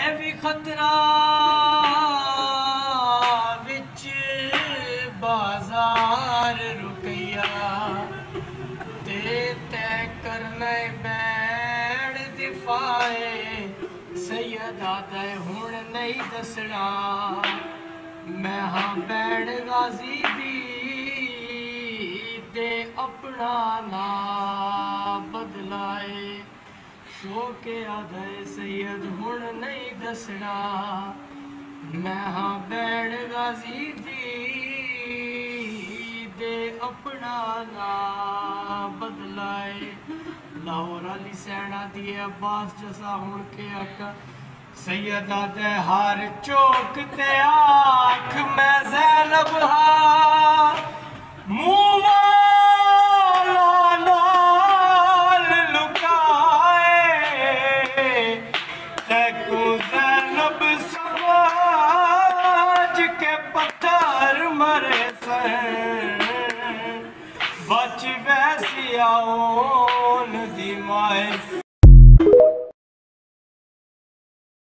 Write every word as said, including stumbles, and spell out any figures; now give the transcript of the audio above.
भी खतरा विच बाजार रुकैया ते तय करना बैठ दिफाए सैयदा दे हुण नहीं दसना मैं हाँ बैठ गाजी दी दे अपना ना बदलाए शोके आदे सैयद हुण नहीं दसना मैं हाँ बैठ गाजी दी दे अपना ना बदलाए लाहौर अली सैना दिए अब्बास जसा हुण के अक सैयदा दे हर चौक ते आख मैं ज़ैनब हा मुँह वाला नाल लुकाए तैकू ज़ैनब समाज के पत्थर मरे सन बच वैसी आओ दी माए।